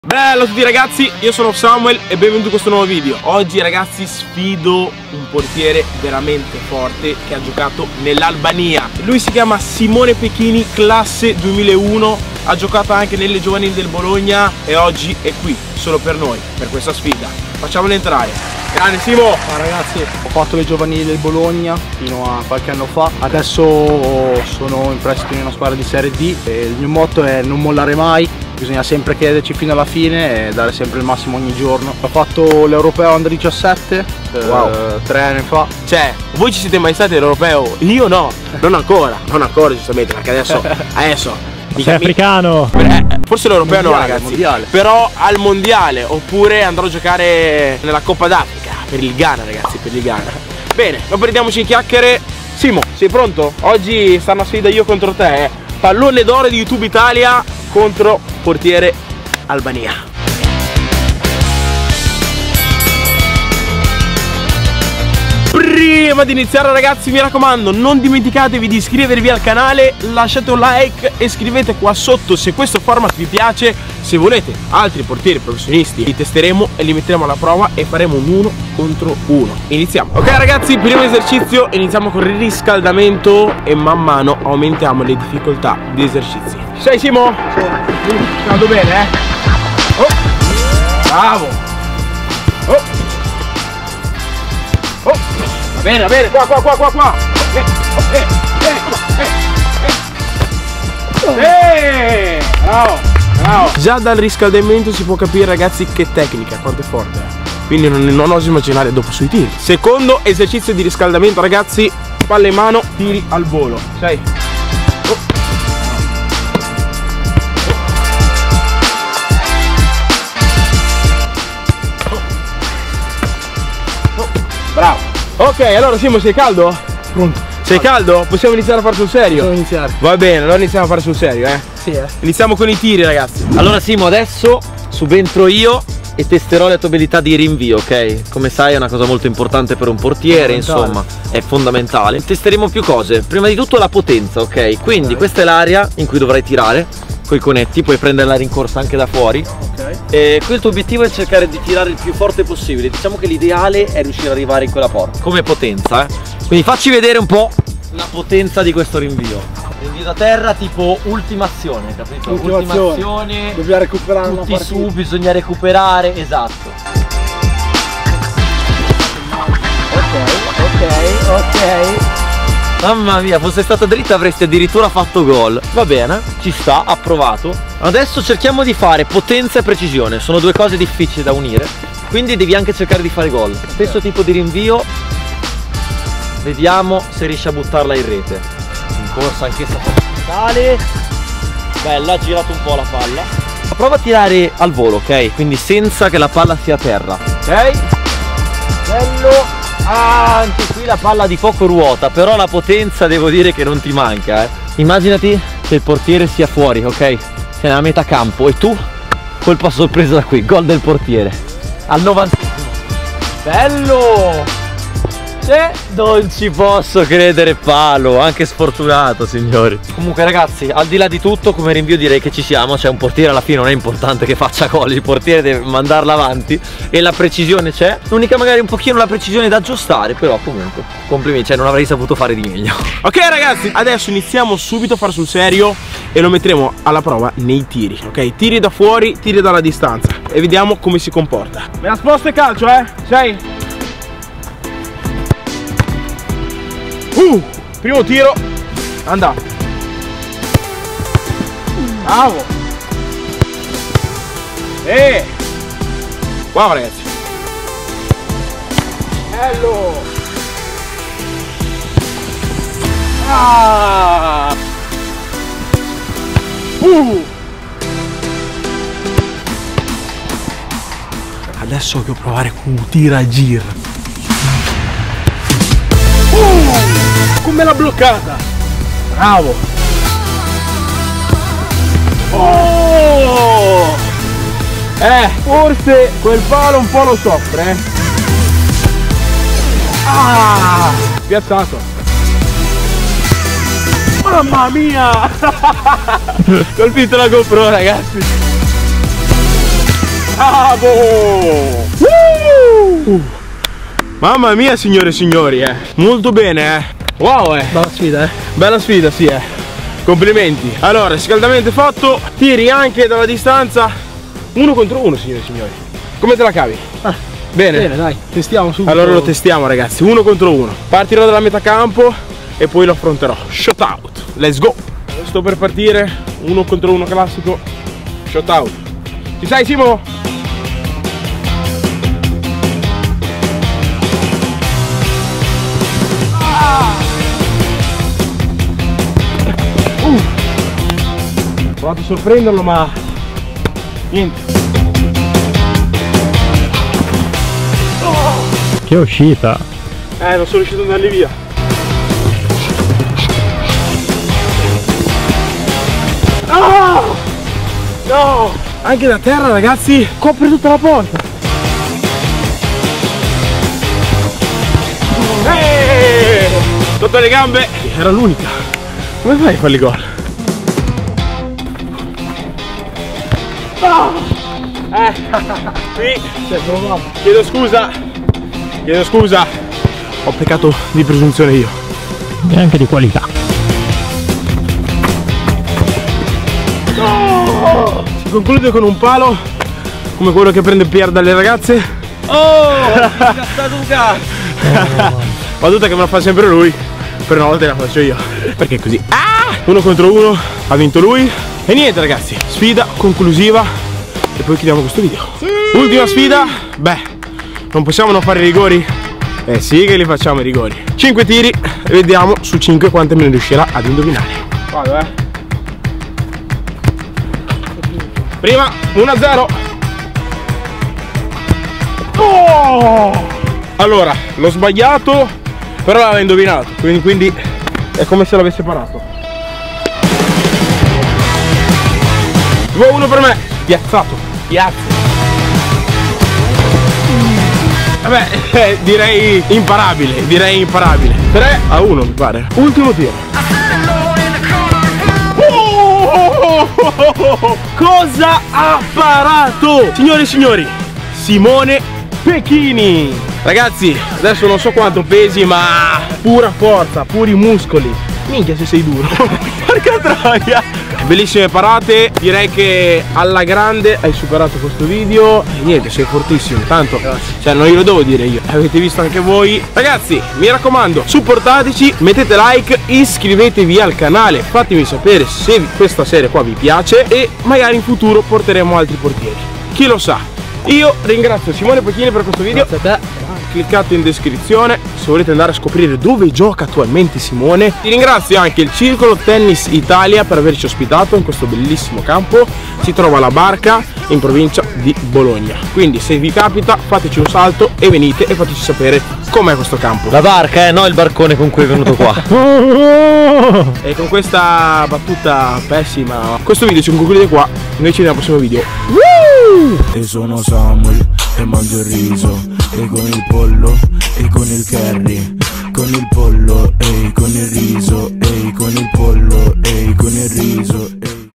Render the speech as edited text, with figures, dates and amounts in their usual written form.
Bello a tutti ragazzi, io sono Samuel e benvenuti in questo nuovo video. Oggi ragazzi sfido un portiere veramente forte che ha giocato nell'Albania. Lui si chiama Simone Pechini, classe 2001, ha giocato anche nelle giovanili del Bologna e oggi è qui solo per noi, per questa sfida. Facciamolo entrare. Grande Simo! Ciao ragazzi, ho fatto le giovanili del Bologna fino a qualche anno fa, adesso sono in prestito in una squadra di Serie D e il mio motto è non mollare mai, bisogna sempre crederci fino alla fine e dare sempre il massimo ogni giorno. Ho fatto l'Europeo Under 17 3 anni fa. Cioè, voi ci siete mai stati all'Europeo? Io no, non ancora giustamente, perché adesso sei africano. Forse l'Europeo no ragazzi, mondiale. Però al mondiale, oppure andrò a giocare nella Coppa d'Africa per il Ghana ragazzi, per il Ghana. Bene, non perdiamoci in chiacchiere. Simo, sei pronto? Oggi sta una sfida io contro te, Pallone d'oro di YouTube Italia contro portiere Albania. Prima di iniziare ragazzi mi raccomando, non dimenticatevi di iscrivervi al canale, lasciate un like e scrivete qua sotto se questo format vi piace. Se volete altri portieri professionisti li testeremo e li metteremo alla prova e faremo un 1 contro 1. Iniziamo. Ok ragazzi, primo esercizio, iniziamo con il riscaldamento e man mano aumentiamo le difficoltà di esercizi. Sei Simo? Sì. Vado bene Oh. Bravo. Oh, va bene, qua. Bravo. Già dal riscaldamento si può capire ragazzi che tecnica, quanto è forte. Quindi non oso immaginare dopo sui tiri. Secondo esercizio di riscaldamento ragazzi, palla in mano, tiri al volo. 6. Bravo. Ok, allora Simo, sei caldo? Pronto. Sei caldo? Possiamo iniziare a fare sul serio? Possiamo iniziare. Va bene, allora iniziamo a fare sul serio, Sì, Iniziamo con i tiri ragazzi. Allora Simo, adesso subentro io e testerò le tue abilità di rinvio, ok? Come sai è una cosa molto importante per un portiere, insomma, è fondamentale. Testeremo più cose, prima di tutto la potenza, ok? Quindi questa è l'area in cui dovrai tirare coi conetti, puoi prendere la rincorsa anche da fuori. E qui il tuo obiettivo è cercare di tirare il più forte possibile. Diciamo che l'ideale è riuscire ad arrivare in quella porta come potenza, Quindi facci vedere un po' la potenza di questo rinvio. Rinvio da terra tipo ultimazione, capito? Ultimazione. Bisogna recuperare una tutti partita. su, bisogna recuperare, esatto. Ok. Mamma mia, fosse stata dritta avresti addirittura fatto gol. Va bene, ci sta, approvato. Adesso cerchiamo di fare potenza e precisione. Sono due cose difficili da unire, quindi devi anche cercare di fare gol. Stesso tipo di rinvio. Vediamo se riesci a buttarla in rete. In corsa anch'essa fondamentale. Bella, ha girato un po' la palla. Prova a tirare al volo, ok? Quindi senza che la palla sia a terra. Ok? Bello. Anche qui la palla di poco ruota, però la potenza devo dire che non ti manca, Immaginati che il portiere sia fuori, ok? Sei nella metà campo e tu colpa sorpresa da qui, gol del portiere al 90°. Bello! Non ci posso credere, palo, anche sfortunato signori. Comunque ragazzi, al di là di tutto come rinvio direi che ci siamo. Cioè un portiere alla fine non è importante che faccia gol, il portiere deve mandarla avanti e la precisione c'è. L'unica magari un pochino la precisione da aggiustare, però comunque complimenti, cioè non avrei saputo fare di meglio. Ok ragazzi, adesso iniziamo subito a fare sul serio e lo metteremo alla prova nei tiri, ok? Tiri da fuori, tiri dalla distanza e vediamo come si comporta. Me la sposto e calcio, 6. Primo tiro, andato. Bravo. Wow ragazzi. Bello. Adesso voglio provare con un tiragir. Come l'ha bloccata! Bravo! Forse quel palo un po' lo soffre, Piazzato! Mamma mia! Colpito la GoPro ragazzi! Bravo! Mamma mia, signore e signori, molto bene, wow, Bella sfida, Bella sfida, sì, Complimenti. Allora, riscaldamento fatto, tiri anche dalla distanza. 1 contro 1, signore e signori. Come te la cavi? Bene. Bene, dai, testiamo subito. Allora lo testiamo, ragazzi, 1 contro 1. Partirò dalla metà campo e poi lo affronterò. Shot out, let's go. Sto per partire, 1 contro 1 classico. Shot out. Ci sei, Simo? Ho provato a sorprenderlo, ma niente. Che uscita! Non sono riuscito ad andarli via. No! Anche da terra, ragazzi, copre tutta la porta. Sotto le gambe. Era l'unica. Come fai a farli gol? Sì, chiedo scusa, ho peccato di presunzione io. E anche di qualità. Si conclude con un palo come quello che prende Pier dalle ragazze. Battuta che me la fa sempre lui, per una volta la faccio io, perché è così. 1 contro 1, ha vinto lui. E niente, ragazzi, sfida conclusiva e poi chiudiamo questo video. Ultima sfida, non possiamo non fare i rigori? Sì che li facciamo i rigori. 5 tiri e vediamo su 5 quante me ne riuscirà ad indovinare. Vado, Prima, 1-0. Allora, l'ho sbagliato, però l'aveva indovinato, quindi è come se l'avesse parato. 2-1 per me, piazzato, piazza. Vabbè, direi imparabile. 3-1 mi pare. Ultimo tiro. Cosa ha parato? Signore e signori, Simone Pechini. Ragazzi, adesso non so quanto pesi, ma pura forza, puri muscoli. Minchia se sei duro. Porca troia. Bellissime parate, direi che alla grande hai superato questo video. E niente, sei fortissimo, tanto cioè non glielo devo dire io, avete visto anche voi. Ragazzi, mi raccomando, supportateci, mettete like, iscrivetevi al canale, fatemi sapere se questa serie qua vi piace e magari in futuro porteremo altri portieri, chi lo sa. Io ringrazio Simone Pechini per questo video. Grazie a te. Cliccate in descrizione se volete andare a scoprire dove gioca attualmente Simone. Ti ringrazio anche il Circolo Tennis Italia per averci ospitato in questo bellissimo campo. Si trova alla Barca in provincia di Bologna, quindi se vi capita fateci un salto e venite e fateci sapere com'è questo campo. La barca, no il barcone con cui è venuto qua. E con questa battuta pessima questo video si conclude qua. Noi ci vediamo al prossimo video. E sono Samuel e mangio il riso, e con il pollo e con il curry, con il pollo e con il riso, e con il pollo e con il riso.